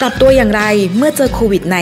ปรับตัวอย่างไรเมื่อเจอโควิด -19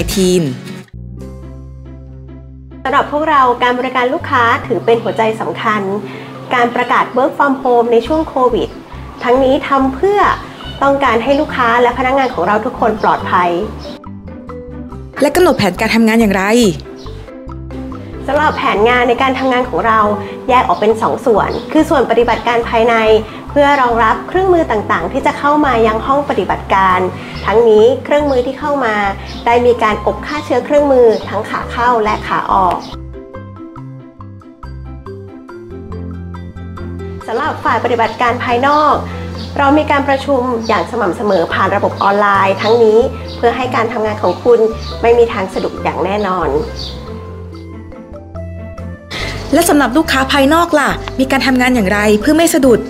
สำหรับพวกเราการบริการลูกค้าถือเป็นหัวใจสำคัญการประกาศ Work from Home ในช่วงโควิดทั้งนี้ทำเพื่อต้องการให้ลูกค้าและพนักงานของเราทุกคนปลอดภัยและกำหนดแผนการทำงานอย่างไรสำหรับแผนงานในการทำงานของเราแยกออกเป็น2 ส่วนคือส่วนปฏิบัติการภายในเพื่อรองรับเครื่องมือต่างๆที่จะเข้ามายังห้องปฏิบัติการทั้งนี้เครื่องมือที่เข้ามาได้มีการอบฆ่าเชื้อเครื่องมือทั้งขาเข้าและขาออกสำหรับฝ่ายปฏิบัติการภายนอกเรามีการประชุมอย่างสม่ำเสมอผ่านระบบออนไลน์ทั้งนี้เพื่อให้การทำงานของคุณไม่มีทางสะดุดอย่างแน่นอนและสำหรับลูกค้าภายนอกล่ะมีการทำงานอย่างไรเพื่อไม่สะดุด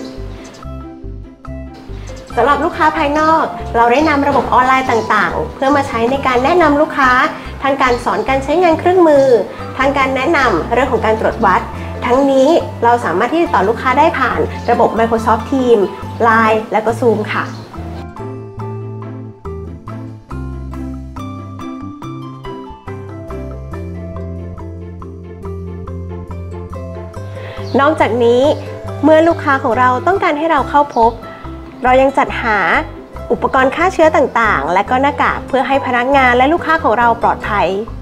สำหรับลูกค้าภายนอกเราได้นำระบบออนไลน์ต่างๆเพื่อมาใช้ในการแนะนำลูกค้าทางการสอนการใช้งานเครื่องมือทางการแนะนำเรื่องของการตรวจวัดทั้งนี้เราสามารถที่จะติดต่อลูกค้าได้ผ่านระบบ Microsoft Teams Line และก็ Zoom ค่ะนอกจากนี้เมื่อลูกค้าของเราต้องการให้เราเข้าพบเรายังจัดหาอุปกรณ์ฆ่าเชื้อต่างๆและก็หน้ากากเพื่อให้พนักงานและลูกค้าของเราปลอดภัย